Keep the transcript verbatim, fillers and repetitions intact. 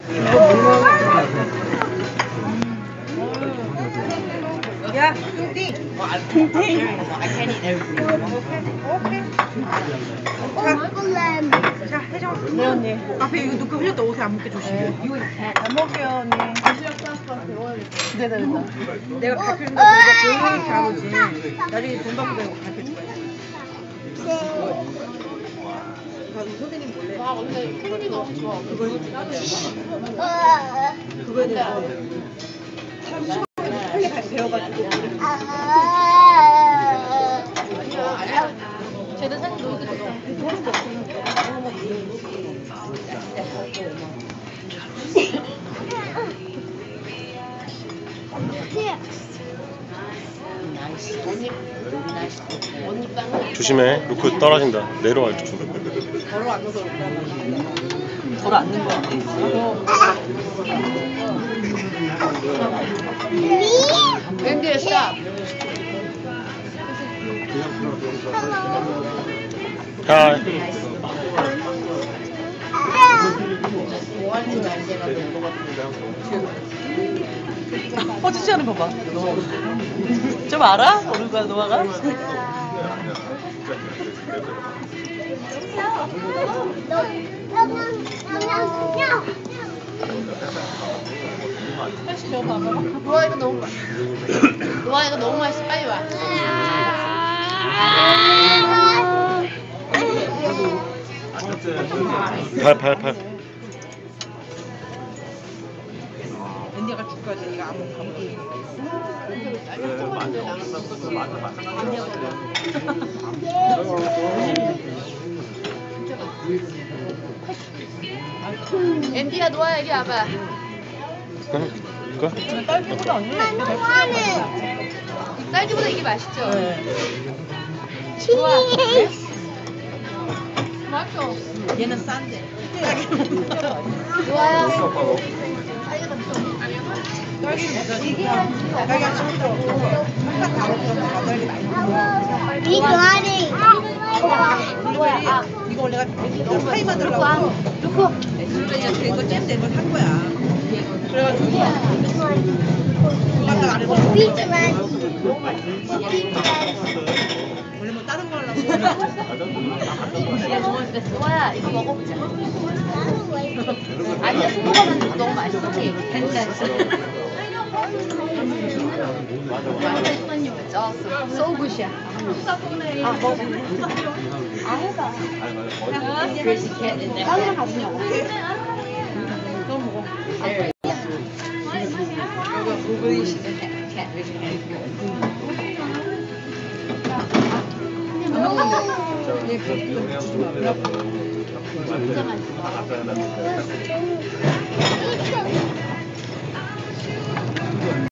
야, 뚱띠. 뚱띠. I can't eat everything. 오케이. 오케이. 자, 해줘. 네, 언니. 앞에 이거 누가 흘렸다. 옷에 안 묻게 조심해. 안 먹게요, 언니. 네네네. 내가 가르쳐준다. 그러니까 교육이 잘하지. 나중에 돈 받고 내가 가르쳐줄 거야. 나도 선생님 몰래. 와, 근데 캔디가 너무 좋아. 그거 그거에 대해서 참 심하게 잘 배워가지고. 아니야, 아니야. 쟤들 사진 너무 좋아. 조심해. 루크 떨어진다. 내려와 좀. 바로 안 넣어서 그런가? 서로 앉는 거 같아. 캔디 스탑. 하이. 허지치 하는 거 봐. 좀 알아? 오르가 노아가? 노아 이거 너무 맛있어. 노아 이거 너무 맛있어. 빨리 와. 팔, 팔, 팔. 앤디가 줄까 내가 아무 감기. 앤디야 노아 여기 와봐. 이거? 딸기보다 언니 딸기보다 이게 맛있죠? 네. 맛있어. 얘는 싼데. 노아야. 딸기 딸기 아침부터 한판 다 먹어서 딸기 많이 먹어. 노아야. 이거 원래 내가 파이 만들려고 놓고. 애들이한테 이거 잼 된 거 산 거야. 그래가지고 딱 안에 넣어. 원래 뭐 다른 거 하려고. 노아야 이거 먹어보자. 아니야 스모가 만든 너무 맛있어. 괜찮았어. So 굿이야. 아 먹어. 아 해봐. 딸기랑 같이 먹어. 그럼 먹어. 이거 구글이시네. 얘 그거 주지 마. 진짜 맛있어.